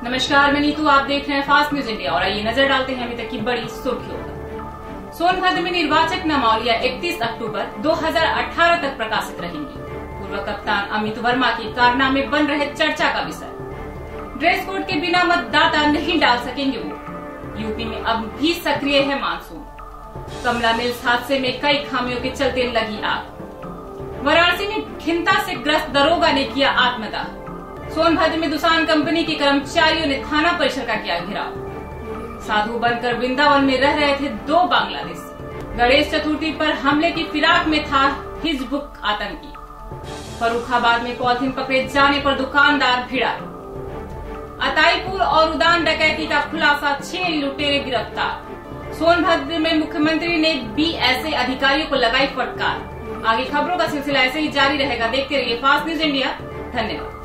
नमस्कार, मैं नीतू, आप देख रहे हैं फास्ट न्यूज इंडिया और आइए नजर डालते हैं अभी तक की बड़ी सुर्खियों पर। सोनभद्र में निर्वाचक नामावलियां 31 अक्टूबर 2018 तक प्रकाशित रहेंगी। पूर्व कप्तान अमित वर्मा के कारनामे बन रहे चर्चा का विषय। ड्रेस कोड के बिना मतदाता नहीं डाल सकेंगे वोट। यूपी में अब भी सक्रिय है मानसून। कमला मिल्स हादसे में कई खामियों के चलते लगी आग। वाराणसी में खिंता से ग्रस्त दरोगा ने किया आत्मदाह। सोनभद्र में दुसान कंपनी के कर्मचारियों ने थाना परिसर का किया घेराव। साधु बनकर वृंदावन में रह रहे थे 2 बांग्लादेशी। गणेश चतुर्थी पर हमले की फिराक में था हिजबुल आतंकी। फर्रुखाबाद में पॉलिथीन पकड़े जाने पर दुकानदार भिड़ा। अताईपुर और उदान डकैती का खुलासा, 6 लुटेरे गिरफ्तार। सोनभद्र में मुख्यमंत्री ने BSA अधिकारियों को लगाई फटकार। आगे खबरों का सिलसिला ऐसे ही जारी रहेगा। देखते रहिए फास्ट न्यूज इंडिया। धन्यवाद।